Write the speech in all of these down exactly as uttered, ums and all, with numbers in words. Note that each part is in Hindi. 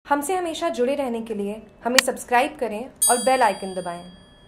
हमसे हमेशा जुड़े रहने के लिए हमें सब्सक्राइब करें और बेल आइकन दबाएं।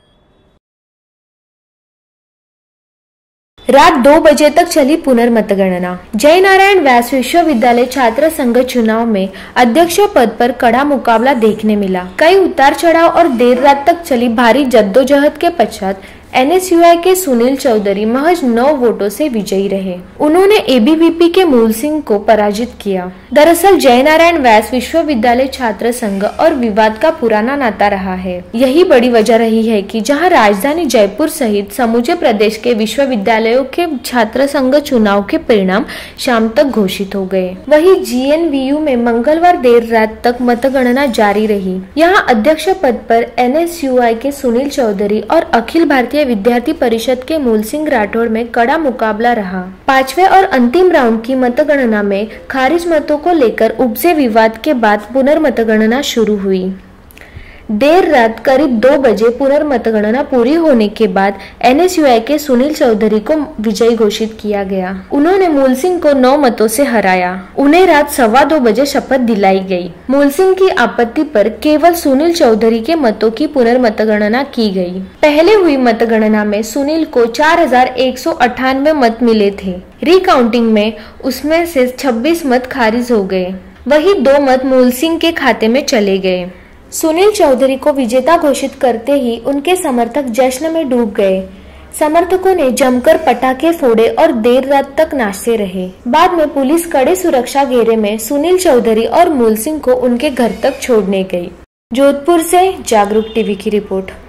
रात दो बजे तक चली पुनर्मतगणना। जयनारायण व्यास विश्वविद्यालय छात्र संघ चुनाव में अध्यक्ष पद पर कड़ा मुकाबला देखने मिला। कई उतार चढ़ाव और देर रात तक चली भारी जद्दोजहद के पश्चात एन एस यू आई के सुनील चौधरी महज नौ वोटों से विजयी रहे। उन्होंने ए बी वी पी के मूल सिंह को पराजित किया। दरअसल जयनारायण व्यास विश्वविद्यालय छात्र संघ और विवाद का पुराना नाता रहा है। यही बड़ी वजह रही है कि जहां राजधानी जयपुर सहित समूचे प्रदेश के विश्वविद्यालयों के छात्र संघ चुनाव के परिणाम शाम तक घोषित हो गए, वहीं जी एन वी यू में मंगलवार देर रात तक मतगणना जारी रही। यहाँ अध्यक्ष पद पर एन एस यू आई के सुनील चौधरी और अखिल भारतीय विद्यार्थी परिषद के मूल सिंह राठौड़ में कड़ा मुकाबला रहा। पांचवें और अंतिम राउंड की मतगणना में खारिज मतों को लेकर उपजे विवाद के बाद पुनर्मतगणना शुरू हुई। देर रात करीब दो बजे पुनर्मतगणना पूरी होने के बाद एन एस यू आई के सुनील चौधरी को विजयी घोषित किया गया। उन्होंने मूल सिंह को नौ मतों से हराया। उन्हें रात सवा दो बजे शपथ दिलाई गई। मूल सिंह की आपत्ति पर केवल सुनील चौधरी के मतों की पुनर्मतगणना की गई। पहले हुई मतगणना में सुनील को चार हजार एक सौ अट्ठानवे मत मिले थे। रिकाउंटिंग में उसमें से छब्बीस मत खारिज हो गए, वही दो मत मूल सिंह के खाते में चले गए। सुनील चौधरी को विजेता घोषित करते ही उनके समर्थक जश्न में डूब गए। समर्थकों ने जमकर पटाखे फोड़े और देर रात तक नाचते रहे। बाद में पुलिस कड़े सुरक्षा घेरे में सुनील चौधरी और मूल सिंह को उनके घर तक छोड़ने गई। जोधपुर से जागरूक टीवी की रिपोर्ट।